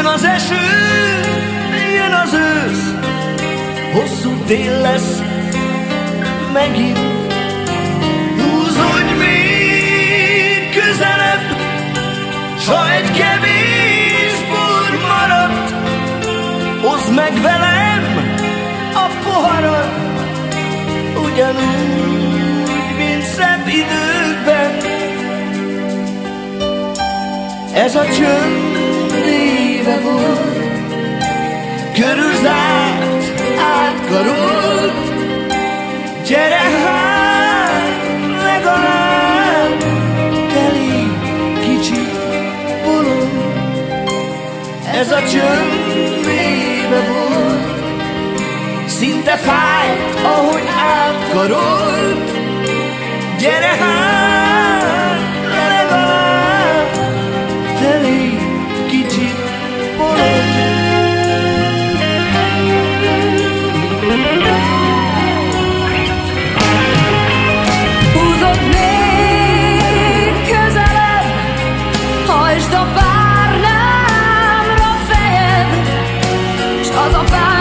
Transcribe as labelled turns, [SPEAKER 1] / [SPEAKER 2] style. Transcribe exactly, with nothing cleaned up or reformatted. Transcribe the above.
[SPEAKER 1] Jön az eső, jön az ősz, hosszú tél lesz megint. Húzódj még közelebb, s ha egy kevés bor maradt, hozd meg velem a poharat, ugyanúgy, mint szebb időkben. Ez a csönd éve volt, körülzárt, átkarolt. Gyere hát, legalább teli kicsi bolond. Ez a csönd éve volt, szinte fájt, ahogy átkarolt. Gyere hát, legalább teli kicsi bolond.
[SPEAKER 2] Hajtsd a párnámra fejed, s az a pár